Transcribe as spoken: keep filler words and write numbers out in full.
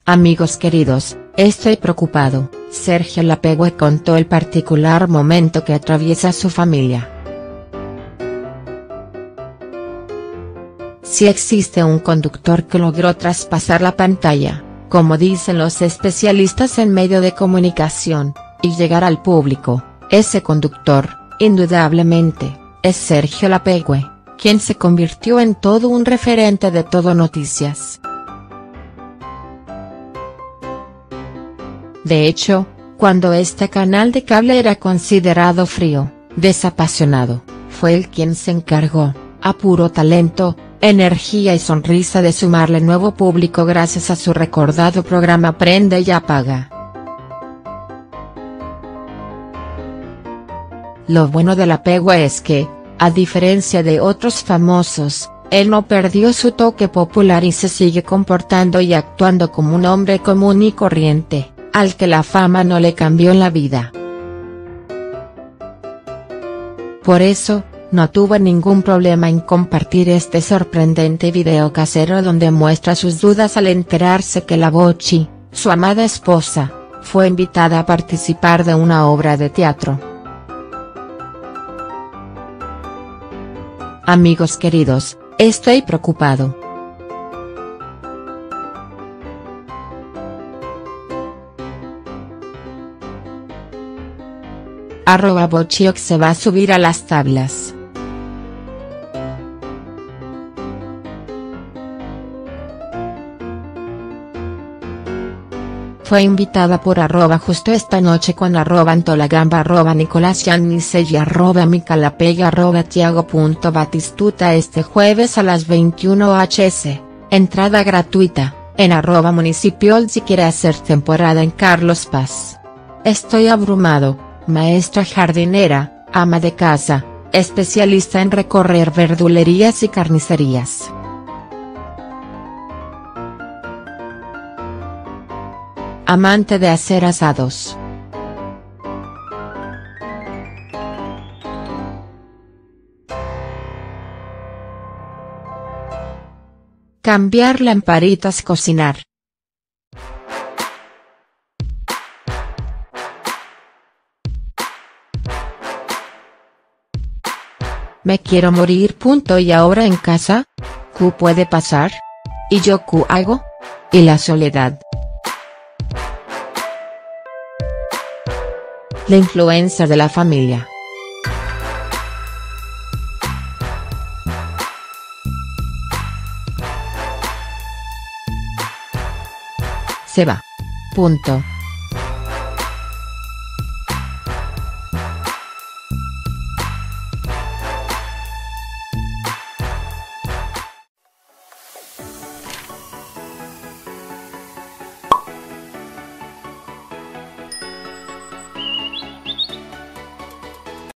Amigos queridos, estoy preocupado. Sergio Lapegüe contó el particular momento que atraviesa su familia. Si existe un conductor que logró traspasar la pantalla, como dicen los especialistas en medio de comunicación, y llegar al público, ese conductor, indudablemente, es Sergio Lapegüe, quien se convirtió en todo un referente de Todo Noticias. De hecho, cuando este canal de cable era considerado frío, desapasionado, fue él quien se encargó, a puro talento, energía y sonrisa, de sumarle nuevo público gracias a su recordado programa Prende y Apaga. Lo bueno de Lapegüe es que, a diferencia de otros famosos, él no perdió su toque popular y se sigue comportando y actuando como un hombre común y corriente, al que la fama no le cambió la vida. Por eso, no tuvo ningún problema en compartir este sorprendente video casero donde muestra sus dudas al enterarse que la Bochi, su amada esposa, fue invitada a participar de una obra de teatro. Amigos queridos, estoy preocupado. Arroba Bochioc se va a subir a las tablas. Fue invitada por arroba justo esta noche con arroba Antolagamba, arroba Nicolás Yannise y arroba Mica Lapegüe, arroba Tiago punto Batistuta este jueves a las veintiuna horas, entrada gratuita, en arroba Municipio si quiere hacer temporada en Carlos Paz. Estoy abrumado, maestra jardinera, ama de casa, especialista en recorrer verdulerías y carnicerías. Amante de hacer asados. Cambiar lamparitas, cocinar. Me quiero morir. Punto y ahora en casa. ¿Qué puede pasar? ¿Y yo qué hago? Y la soledad. La influencer de la familia. Se va. Punto.